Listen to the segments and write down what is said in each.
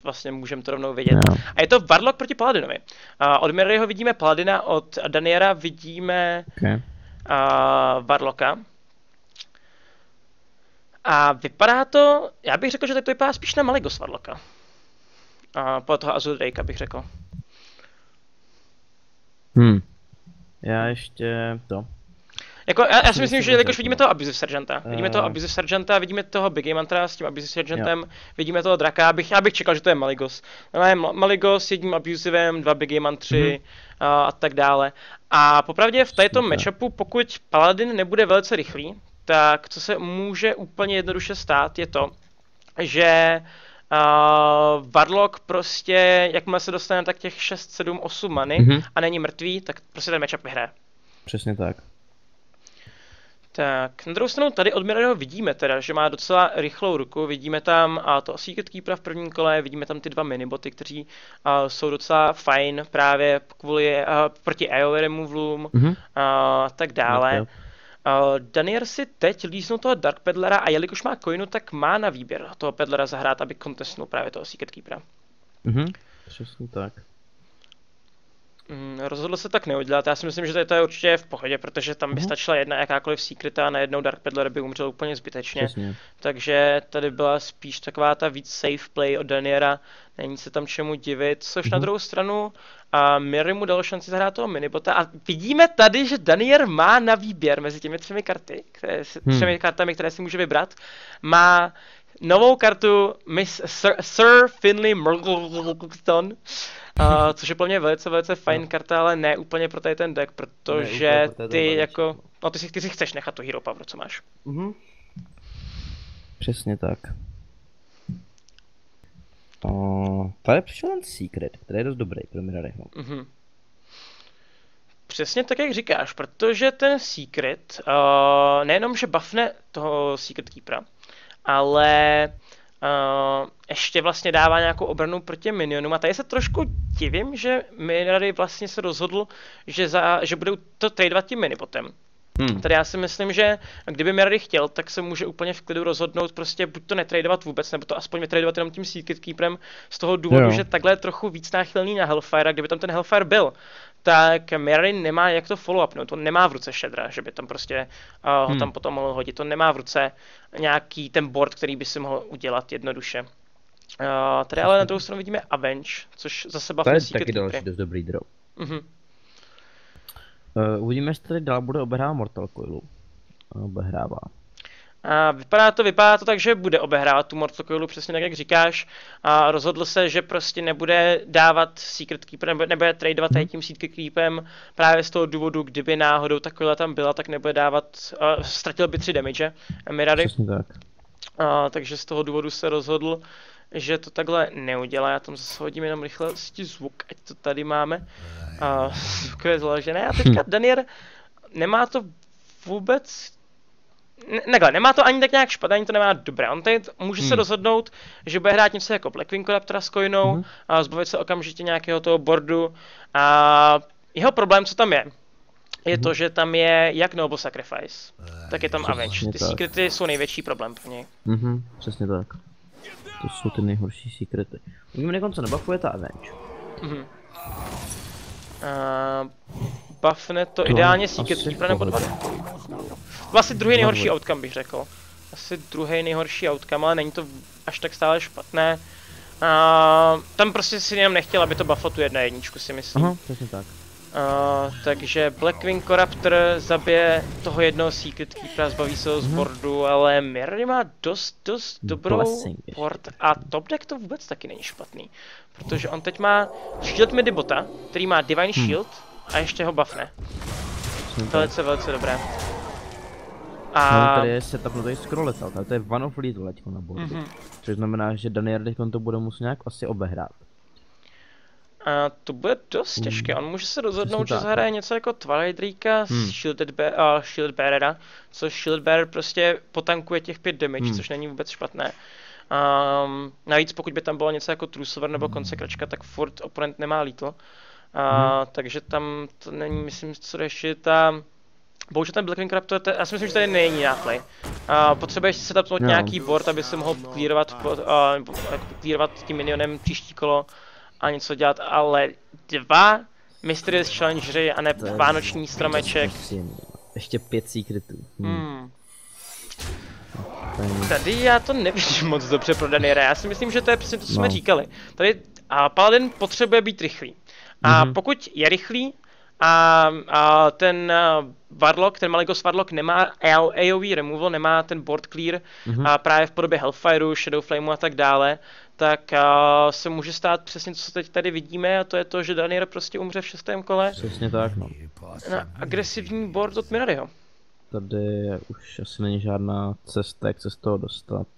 vlastně můžeme to rovnou vidět. Jo. A je to Warlock proti Paladinovi. Od Miraryho vidíme Paladina, od Daniera vidíme Okay. Warlocka. A vypadá to, já bych řekl, že to vypadá spíš na Malygos Warlocka. Podle toho Azure Drakea bych řekl. Já ještě to. Jako, já si myslím, že jakož vidíme toho Abusive Sergeanta. Vidíme toho Abusive Sergeanta, vidíme toho Big Mantera s tím Abusive Sergeantem, vidíme toho Draka, já bych čekal, že to je Malygos. Malygos s jedním Abusivem, 2 Big Mantry a tak dále. A popravdě v této matchupu, pokud Paladin nebude velice rychlý, tak co se může úplně jednoduše stát, je to, že Warlock prostě, jakmile se dostane tak těch 6, 7, 8 many a není mrtvý, tak prostě ten matchup vyhraje. Přesně tak. Tak, na druhou stranu tady od Miraryho vidíme teda, že má docela rychlou ruku, vidíme tam to Secret Keepera v prvním kole, vidíme tam ty 2 miniboty, kteří jsou docela fajn právě kvůli proti AoE removalům a tak dále. Danier si teď líznul toho Dark Peddlera a jelikož má coinu, tak má na výběr toho Peddlera zahrát, aby contestnul právě toho Secret Keepera. Přesně tak. Rozhodl se tak neudělat, já si myslím, že to je určitě v pohodě, protože tam by stačila jedna jakákoliv secreta a najednou Dark Peddler by umřel úplně zbytečně. Přesně. Takže tady byla spíš taková ta víc safe play od Daniera, není se tam čemu divit, což na druhou stranu Mirry mu dal šanci zahrát toho minibota a vidíme tady, že Danier má na výběr mezi těmi třemi kartami, které si může vybrat, má novou kartu Miss Sir Finley Murgleton, což je pro mě velice fajn karta, ale ne úplně pro tady ten deck, protože ty jako, no ty si chceš nechat tu Hero Power, co máš. Přesně tak. Tady přišel ten Secret, který je dost dobrý pro Miraryho. Přesně tak, jak říkáš, protože ten Secret, nejenom, že buffne toho Secret Keepera, ale ještě vlastně dává nějakou obranu proti minionům a tady se trošku divím, že Mirary vlastně se rozhodl, že budou to tradeovat tím minibotem. Tady já si myslím, že kdyby Mirary chtěl, tak se může úplně v klidu rozhodnout prostě buď to netradovat vůbec, nebo to aspoň netradovat jenom tím Secret Keeperem z toho důvodu, že takhle je trochu víc náchylný na Hellfire a kdyby tam ten Hellfire byl, tak Mirary nemá jak to follow-upnout, to nemá v ruce Shaddra, že by tam prostě ho tam potom mohl hodit, to nemá v ruce nějaký ten board, který by si mohl udělat jednoduše. Tady ale na druhou stranu vidíme Avenge, což zase buffne Secret Keeper. To je taky další dost dobrý drop. Uvidíme, jestli tady dál bude obehrávat Mortal Coilu. Obehrává. Vypadá to tak, že bude obehrávat tu Mortal Coilu, přesně tak, jak říkáš. A rozhodl se, že prostě nebude dávat Secret Keeper, nebude tradovat tím Secret Keeperem právě z toho důvodu, kdyby náhodou ta Coila tam byla, tak nebude dávat, ztratil by 3 damage Mirary. Přesně tak. Takže z toho důvodu se rozhodl, že to takhle neudělá. Já tam zase hodím jenom rychle zvuk, ať to tady máme. Zvuk je zložené. A teďka Danier nemá to vůbec... nemá to ani tak nějak špatné, ani to nemá dobré. On tady může se rozhodnout, že bude hrát něco jako Blackwing Raptora s coinou a zbavit se okamžitě nějakého toho boardu. A jeho problém, co tam je to, že tam je jak Noble Sacrifice, tak je tam Avenge. Ty secrety jsou největší problém pro něj. Přesně tak. To jsou ty nejhorší secrety. Uvidíme někom, co nebuffuje ta Avenge. Buffne to ideálně Secret Keeper nebo 2. Vlastně druhý nejhorší outcome bych řekl. Asi druhý nejhorší outcome, ale není to až tak stále špatné. Tam prostě si jenom nechtěl, aby to bufflo tu 1/1, si myslím. Přesně tak. Takže Blackwing Raptor zabije toho jednoho Secret Keepera, zbaví se ho z boardu, ale Mirry má dost dobrou board a top deck to vůbec taky není špatný. Protože on teď má Shield Midibota, který má Divine Shield a ještě ho buffne. Velice dobré. A tady je setup na tady scrolletal, to je one of lethal teďko na boardu. Což znamená, že Danier teďko to bude muset nějak asi obehrát. To bude dost těžké, on může se rozhodnout, že zahraje něco jako Twilight Drakea z Shield Bearera, což Shield Bearer prostě potankuje těch 5 damage, což není vůbec špatné. Navíc pokud by tam bylo něco jako True Silver nebo Konsekračka, tak furt oponent nemá lethal. Takže tam to není, myslím, co řešit. Bohužel ten Black Ring Crab, já si myslím, že tady není náplay. Potřebuješ si setupnout nějaký board, aby se mohl clearovat tím minionem příští kolo a něco dělat, ale 2 Mysterious Challengery a ne vánoční stromeček. Ještě 5 secretů. Tady já to nevidím moc dobře pro Daniera, já si myslím, že to je přesně to, co jsme říkali. Tady Paladin potřebuje být rychlý. A pokud je rychlý a ten Warlock, ten Malygos Warlock nemá AoE removal, nemá ten board clear a právě v podobě Hellfireu, Shadow Flameu a tak dále, tak se může stát přesně co teď tady vidíme a to je to, že Danier prostě umře v 6. kole. Přesně tak, no. Na agresivní board od Mirariho. Tady už asi není žádná cesta, jak se z toho dostat.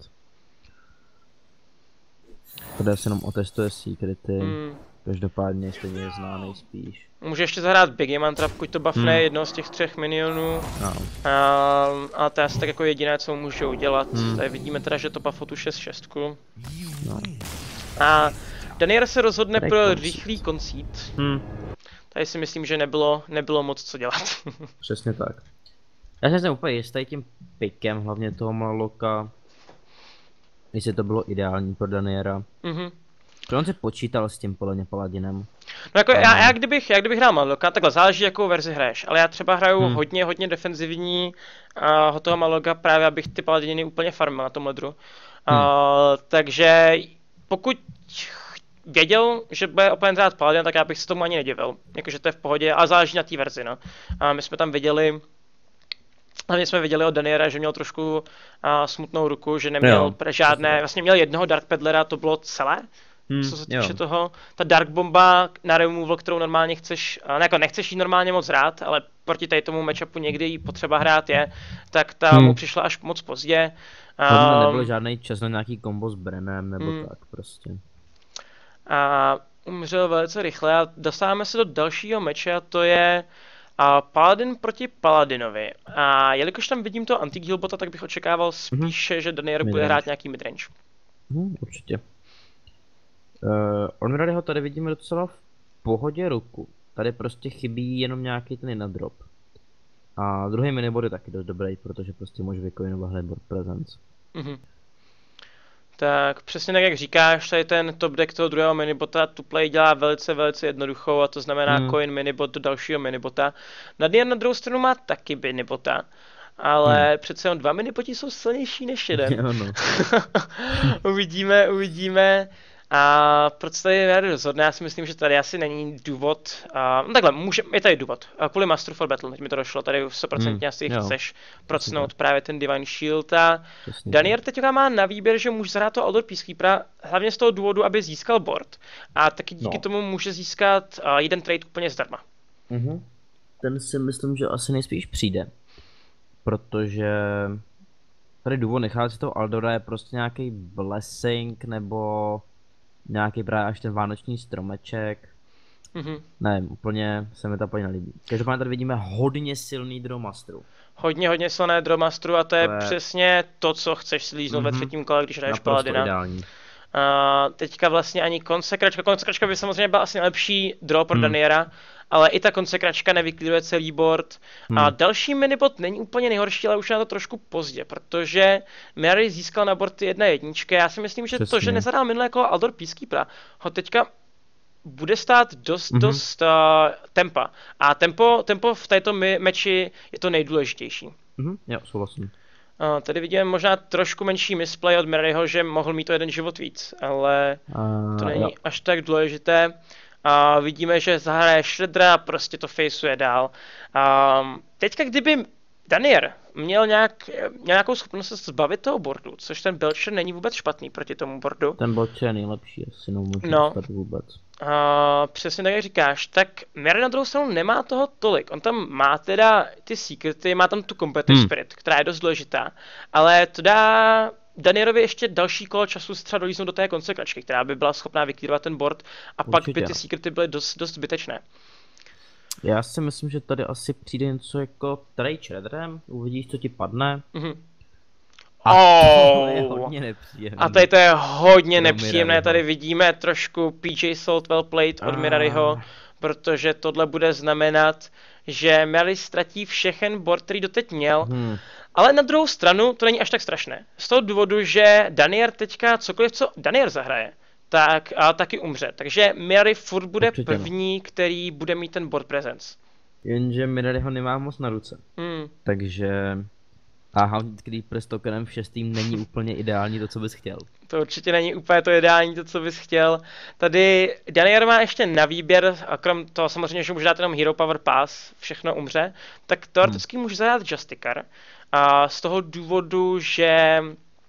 Tady se jenom otestuje secrety. Každopádně stejně je zná nejspíš. Může ještě zahrát Big Mantra, pokud to buffne jednoho z těch 3 minionů. No. A to je asi tak jako jediné, co může udělat. Tady vidíme teda, že to buffo tu 6-6. No. A Danier se rozhodne pro rychlý koncít. Tady si myslím, že nebylo moc co dělat. Přesně tak. Já jsem úplně jistý tím pikem, hlavně toho Maloka. Jestli to bylo ideální pro Daniera. On si počítal s tím podle mě Paladinem. No jako já kdybych hrál Maloka, takhle záleží jakou verzi hraješ, ale já třeba hraju hodně defenzivní toho Maloka právě abych ty Paladiny úplně farmil na tom ledru. Takže pokud věděl, že bude oponent hrát Paladin, tak já bych se tomu ani nedivil. Jakože to je v pohodě, ale záleží na té verzi, no. A my jsme tam viděli, hlavně jsme viděli od Daniera, že měl trošku smutnou ruku, že neměl žádné, vlastně měl jednoho Dark Peddlera, to bylo celé. Co se týče toho, ta Dark Bomba na removal, kterou normálně chceš, jako nechceš jí normálně moc hrát, ale proti tady tomu matchupu někdy jí potřeba hrát je, tak ta mu přišla až moc pozdě. Nebyl žádný čas na nějaký kombo s Brenem nebo tak prostě. A umřel velice rychle a dostáváme se do dalšího meče a to je Paladin proti Paladinovi. A jelikož tam vidím toho anti-healbota, tak bych očekával spíše, že Danier bude hrát nějaký midrange. Určitě. Onmiraryho tady vidíme docela v pohodě ruku. Tady prostě chybí jenom nějaký ten inadrop. A druhý minibot je taky dost dobrý, protože prostě může vycoinovat hned board presence. Tak přesně tak jak říkáš, tady ten top deck toho druhého minibota tu play dělá velice jednoduchou a to znamená coin minibot do dalšího minibota. Danier na druhou stranu má taky minibota. Ale přece jen 2 miniboti jsou silnější než jeden. Uvidíme. A proč se tady rozhodne? Já si myslím, že tady asi není důvod. No takhle, je tady důvod. Kvůli Master for Battle, teď mi to došlo, tady 100% asi chceš procnout právě ten Divine Shield. A Danier teďka má na výběr, že může zahrát toho Outdoor Peacekeepera, hlavně z toho důvodu, aby získal board. A taky díky tomu může získat jeden trade úplně zdarma. Ten si myslím, že asi nejspíš přijde. Protože tady důvod nechat si toho Aldora je prostě nějaký blessing nebo nějaký právě až ten vánoční stromeček. Nevím, úplně se mi to úplně nelíbí. Každopádně tady vidíme hodně silný Draw Masteru. Hodně silné Draw Masteru a to je přesně to, co chceš slíznout ve 3. kole, když hraješ Paladina. Ideální. Teďka vlastně ani konsekračka by samozřejmě byla asi nejlepší draw pro Daniera, ale i ta konsekračka nevykliduje celý board. A další minibot není úplně nejhorší, ale už je na to trošku pozdě, protože Mary získal na board 1/1. Já si myslím, že to, že nezadal minulé kolo Aldor Peacekeepera, ho teďka bude stát dost tempa. A tempo v této meči je to nejdůležitější. Jo, souhlasím. Tady vidíme možná trošku menší misplay od Miraryho, že mohl mít to jeden život víc, ale to není až tak důležité. Vidíme, že zahraje Shreddera a prostě to faceuje dál. Teďka kdyby Danier měl nějakou schopnost se zbavit toho boardu, což ten Belcher není vůbec špatný proti tomu boardu. Ten Belcher je nejlepší, asi nemůžu vůbec. Přesně tak jak říkáš, tak Mary na druhou stranu nemá toho tolik. On tam má teda ty secrety, má tam tu competitive spirit, která je dost důležitá, ale to dá Danierovi ještě další kolo času třeba dolíznout do té konsekračky, která by byla schopná vyklírovat ten board a určitě. Pak by ty secrety byly dost zbytečné. Já si myslím, že tady asi přijde něco jako trade Shredderem, uvidíš, co ti padne. A to je hodně nepříjemné. A tady to je hodně nepříjemné, tady vidíme trošku PJ Salt well played od Miraryho, protože tohle bude znamenat, že Mirari ztratí všechen board, který doteď měl, ale na druhou stranu to není až tak strašné. Z toho důvodu, že Danier teďka cokoliv, co Danier zahraje, tak taky umře. Takže Mirari furt bude Určitě, první, který bude mít ten board presence. Jenže Mirari ho nemá moc na ruce. Takže... A Haunted Creeper s tokenem v 6. není úplně ideální to, co bys chtěl. To určitě není úplně to ideální, to, co bys chtěl. Tady Daniel má ještě na výběr, a krom toho samozřejmě, že může dát jenom Hero Power Pass, všechno umře, tak teoreticky může zadat Justicar. A z toho důvodu, že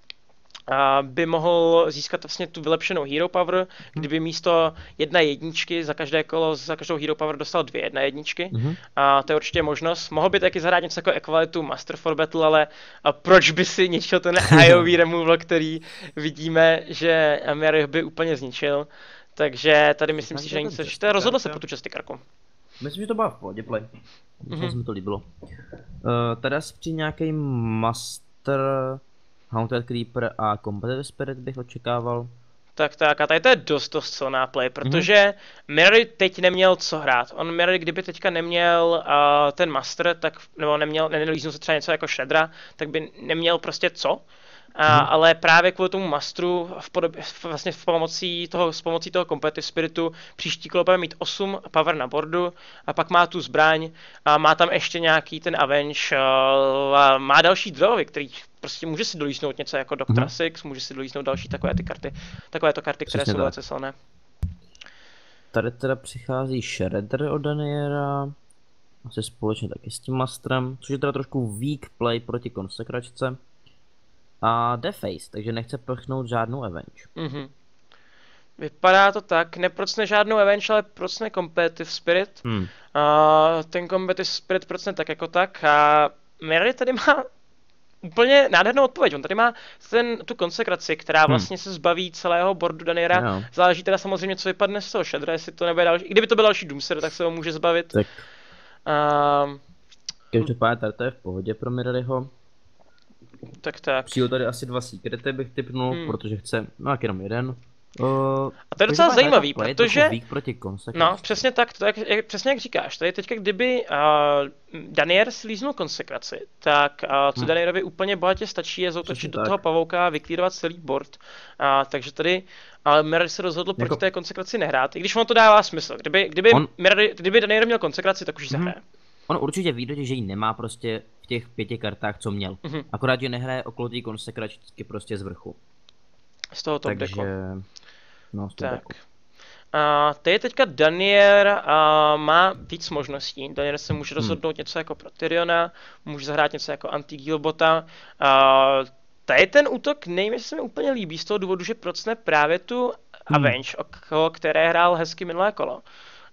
by mohl získat vlastně tu vylepšenou Hero Power, kdyby místo 1/1 za každé kolo, za každou Hero Power dostal 2 1/1. A to je určitě možnost. Mohl by taky zahrát něco jako ekvalitu Master for Battle, ale proč by si ničil ten IOV removal, který vidíme, že Mirari by úplně zničil. Takže tady myslím si, že není co řešit. Rozhodl se pro tu Justicarku. Myslím, že to byla v pohodě play. Se mi to líbilo. Teda při nějaký Master... Haunted Creeper a Competitive Spirit bych očekával. Tak a tady to je dost silná play, protože Mirari teď neměl co hrát. Mirari, kdyby teďka neměl ten Master, tak, nebo nenalíznul se třeba něco jako Shaddera, tak by neměl prostě co. Ale právě kvůli tomu Masteru vlastně s pomocí toho Competitive Spiritu příští kolo bude mít 8 power na boardu a pak má tu zbraň a má tam ještě nějaký ten Avenge a má další drovy, který prostě může si dolíznout něco jako Doctor Six, může si dolíznout další takovéto karty, které jsou velice silné. Tady teda přichází Shredder od Daniera, asi společně taky s tím Masterem, což je teda trošku weak play proti konsekračce. A Deface, takže nechce prchnout žádnou Avenge. Vypadá to tak, neprocne žádnou Avenge, ale procne Competitive Spirit. Ten Competitive Spirit procne tak jako tak a Mirari tady má úplně nádhernou odpověď. On tady má tu konsekraci, která vlastně se zbaví celého boardu Daniera. Záleží teda samozřejmě, co vypadne z toho Shaddera, jestli to nebude další. I kdyby to byl další Doomster, tak se ho může zbavit. Tak. Každopádně tady to je v pohodě pro Mirariho. Tak. Přijel tady asi 2 secrety bych tipnul, protože chce, no tak jenom jeden. A to je docela zajímavý, protože... No, přesně tak, přesně jak říkáš. Tady teďka, kdyby Danier slíznul konsekraci, tak co Danierovi úplně bohatě stačí je zautočit do toho pavouka a vyklírovat celý board. Takže tady ale Mirari se rozhodl proti té konsekraci nehrát, i když ono to dává smysl. Kdyby Danier měl konsekraci, tak už ji zahraje. On určitě ví, že ji nemá prostě v těch 5 kartách, co měl. Akorát, že nehraje okolo té konsekračky prostě z vrchu. Z toho top decku. No, z toho decku. Tady teďka Danier má víc možností. Danier se může rozhodnout něco jako pro Tyriona, může zahrát něco jako anti-Gilbota. Tady ten útok nevím, jestli se mi úplně líbí z toho důvodu, že procne právě tu Avenge, o které hrál hezky minulé kolo.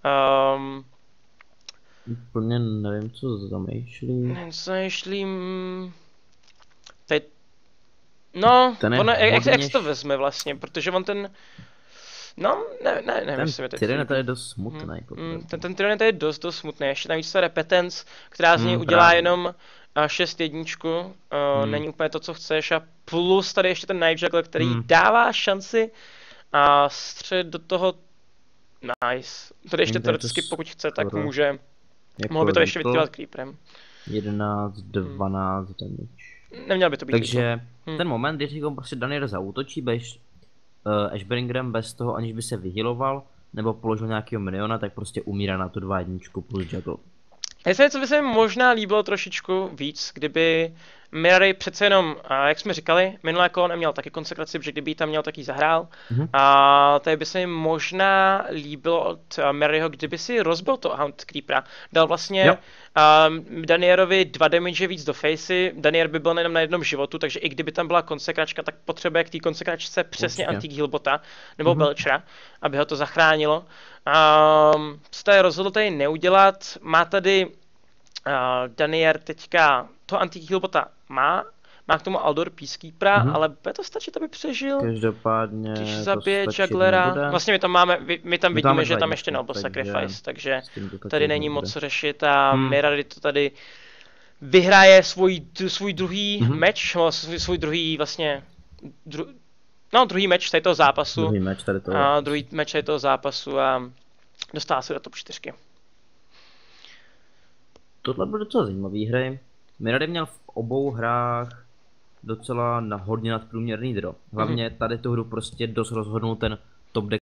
Úplně nevím, co zamýšlím. Teď... No, jak to vezme vlastně, protože on ten... No, nevím, jestli mi teď... Ten Tyrion je dost smutný. Ten Tyrion je dost smutný, ještě navíc ta repetence, která z něj udělá jenom 6/1, není úplně to, co chceš, a plus tady ještě ten Night Juggler, který dává šanci a střed do toho... Nice. Tady ještě teoreticky, pokud chce, tak může... Mohl by to ještě vytývat Creeperem. 11, 12 damage. Neměl by to být. Takže ten moment, když prostě Daniel zaútočí Ashbringerem bez toho, aniž by se vyhealoval, nebo položil nějakého miniona, tak prostě umírá na tu 2/1 plus juggle. Co by se mi možná líbilo trošičku víc, kdyby Mirari přece jenom, jak jsme říkali, minulé kolo neměl taky konsekraci, protože kdyby ji tam měl, tak ji zahrál. A tady by se mi možná líbilo od Mirariho, kdyby si rozbil to Hound Creepera. Dal vlastně Danierovi 2 damage víc do facey, Danier by byl jenom na jednom životu, takže i kdyby tam byla konsekračka, tak potřebuje k té konsekračce přesně anti-Gilbota nebo Belchera, aby ho to zachránilo. Co tady rozhodl tady neudělat, má tady Danier teďka to anti-Gilbota má k tomu Aldor Peacekeepera, ale bude to stačit, aby přežil. Každopádně když zabije Jugglera. Vlastně my tam vidíme, že tam ještě Noble Sacrifice, takže tady není moc co řešit a Mirari to tady vyhraje svůj druhý meč, svůj druhý vlastně druhý meč tady toho zápasu. Druhý meč tady toho zápasu a dostává se do top 4. Tohle byly docela zajímavé hry. Mirady měl v obou hrách docela hodně nadprůměrný draw. Hlavně tady tu hru prostě dost rozhodnul ten top deck